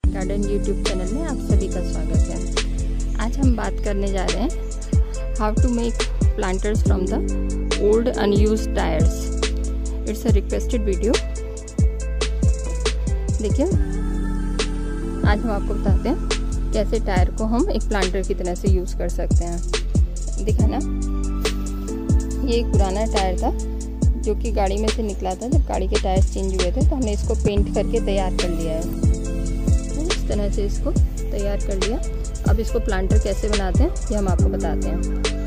Garden YouTube channel में आप सभी का स्वागत है। आज हम बात करने जा रहे हैं how to make planters from the old unused tyres. It's a requested video. देखिए, आज हम आपको बताते हैं कैसे टायर को हम एक प्लांटर की तरह से यूज़ कर सकते हैं। देखा ना, ये एक पुराना टायर था जो कि गाड़ी में से निकला था। जब गाड़ी के टायर चेंज हुए थे तो हमने इसको पेंट करके तैयार कर लिया है। तो इस तरह से इसको तैयार कर लिया। अब इसको प्लांटर कैसे बनाते हैं ये हम आपको बताते हैं।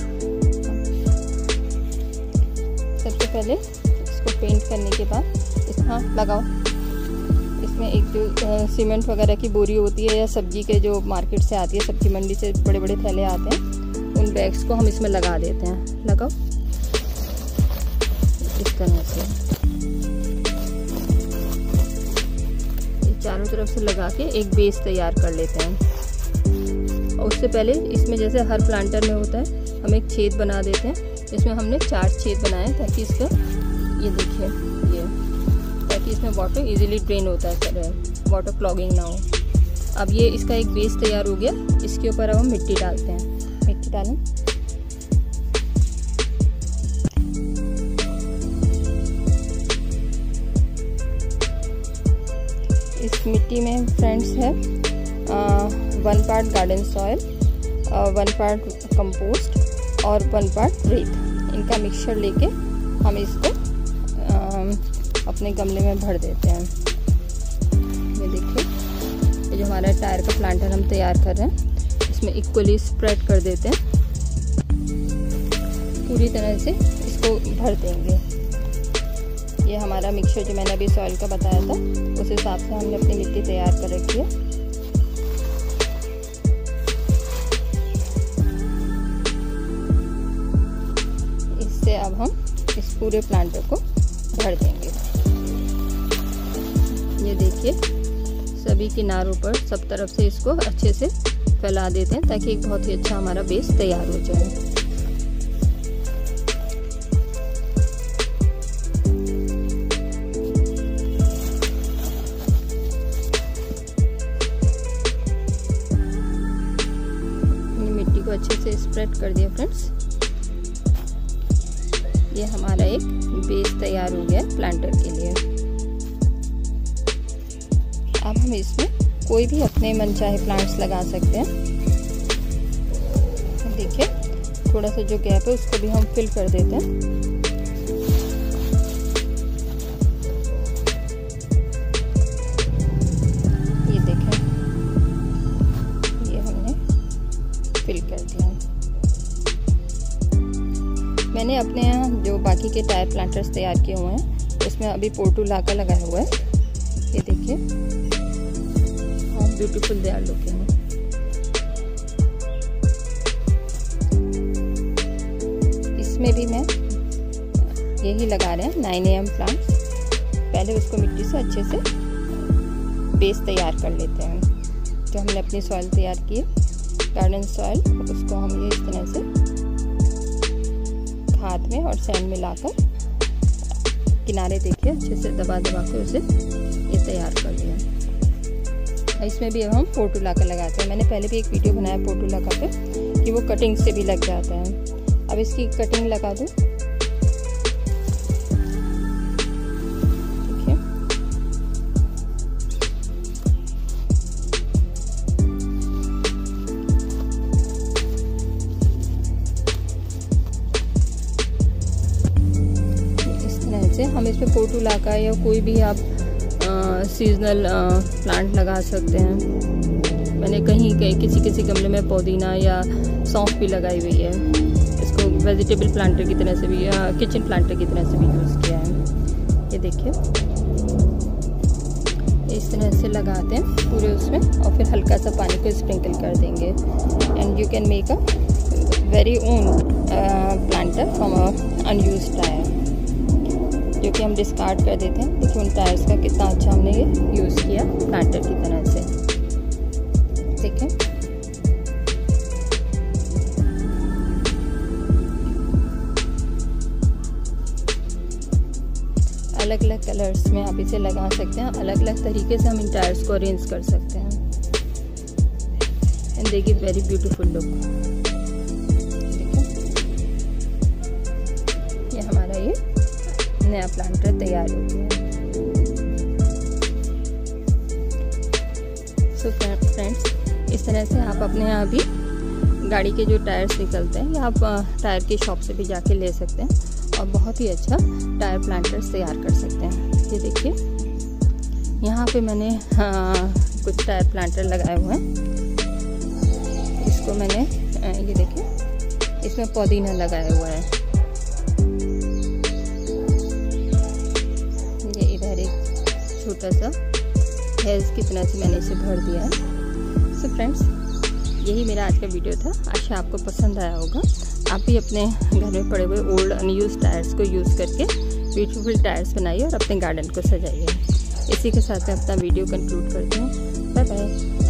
सबसे पहले इसको पेंट करने के बाद इसमें लगाओ। इसमें एक जो सीमेंट वगैरह की बोरी होती है या सब्जी के जो मार्केट से आती है, सब्जी मंडी से बड़े बड़े थैले आते हैं, उन बैग्स को हम इसमें लगा देते हैं। लगाओ इस तरह से, चारों तरफ से लगा के एक बेस तैयार कर लेते हैं। और उससे पहले इसमें जैसे हर प्लांटर में होता है, हम एक छेद बना देते हैं। इसमें हमने 4 छेद बनाए ताकि इसका ये देखिए ये ताकि इसमें वाटर इजीली ड्रेन होता है, वाटर क्लॉगिंग ना हो। अब ये इसका एक बेस तैयार हो गया। इसके ऊपर अब हम मिट्टी डालते हैं। मिट्टी डालें। इस मिट्टी में फ्रेंड्स है 1 part garden soil, 1 part compost और 1 पार्ट रेत। इनका मिक्सचर लेके हम इसको अपने गमले में भर देते हैं। ये देखिए, ये जो हमारा टायर का प्लांटर हम तैयार कर रहे हैं, इसमें इक्वली स्प्रेड कर देते हैं। पूरी तरह से इसको भर देंगे। ये हमारा मिक्सचर जो मैंने अभी सॉइल का बताया था, उस हिसाब से हमने अपनी मिट्टी तैयार कर रखी है। इससे अब हम इस पूरे प्लांटर को भर देंगे। ये देखिए, सभी किनारों पर सब तरफ से इसको अच्छे से फैला देते हैं ताकि एक बहुत ही अच्छा हमारा बेस तैयार हो जाए। को अच्छे से स्प्रेड कर दिया फ्रेंड्स। ये हमारा एक बेस तैयार हो गया प्लांटर के लिए। अब हम इसमें कोई भी अपने मनचाहे प्लांट्स लगा सकते हैं। देखिए, थोड़ा सा जो गैप है उसको भी हम फिल कर देते हैं। फिल कर दिया। मैंने अपने यहाँ जो बाकी के टायर प्लांटर्स तैयार किए हुए हैं, उसमें अभी पोर्टुलाका लगाया हुआ है। ये देखिए, how beautiful they are looking. इसमें भी मैं यही लगा रहे हैं 9 AM प्लांट्स। पहले उसको मिट्टी से अच्छे से बेस तैयार कर लेते हैं। जो हमने अपनी सॉइल तैयार की है गार्डन सॉइल, उसको हम ये इस तरह से खाद में और सैंड मिलाकर किनारे देखिए अच्छे से दबा दबा के उसे ये तैयार कर दिया। इसमें भी अब हम पोर्टुलाका लगाते हैं। मैंने पहले भी एक वीडियो बनाया पोर्टुलाका पे कि वो कटिंग से भी लग जाता है। अब इसकी कटिंग लगा दूँ। हम इसमें पोर्टुलाका या कोई भी आप सीजनल प्लांट लगा सकते हैं। मैंने कहीं किसी गमले में पुदीना या सौंफ भी लगाई हुई है। इसको वेजिटेबल प्लांटर की तरह से भी या किचन प्लांटर की तरह से भी यूज़ किया है। ये देखिए, इस तरह से लगाते हैं पूरे उसमें और फिर हल्का सा पानी को स्प्रिंकल कर देंगे। And you can make a very own planter from a unused tyre, जो कि हम डिस्कार्ड कर देते हैं। देखिए, उन टायर्स का कितना अच्छा हमने ये यूज़ किया प्लांटर की तरह से। ठीक है, अलग अलग कलर्स में आप इसे लगा सकते हैं। अलग अलग तरीके से हम इन टायर्स को अरेंज कर सकते हैं। And they give very beautiful look. ये हमारा ये नया प्लांटर तैयार हो गया। सो फ्रेंड्स, इस तरह से आप अपने यहाँ भी गाड़ी के जो टायर्स निकलते हैं या आप टायर की शॉप से भी जाके ले सकते हैं और बहुत ही अच्छा टायर प्लांटर्स तैयार कर सकते हैं। ये देखिए, यहाँ पे मैंने कुछ टायर प्लांटर लगाए हुए हैं। इसको मैंने ये देखिए, इसमें पुदीना लगाया हुआ है। ये इधर एक छोटा सा हेल्स की तरह से मैंने इसे भर दिया है। सो फ्रेंड्स, यही मेरा आज का वीडियो था। आशा आपको पसंद आया होगा। आप भी अपने घर में पड़े हुए ओल्ड अनयूज्ड टायर्स को यूज़ करके ब्यूटीफुल टायर्स बनाइए और अपने गार्डन को सजाइए। इसी के साथ मैं अपना वीडियो कंक्लूड करती हूँ। Bye bye.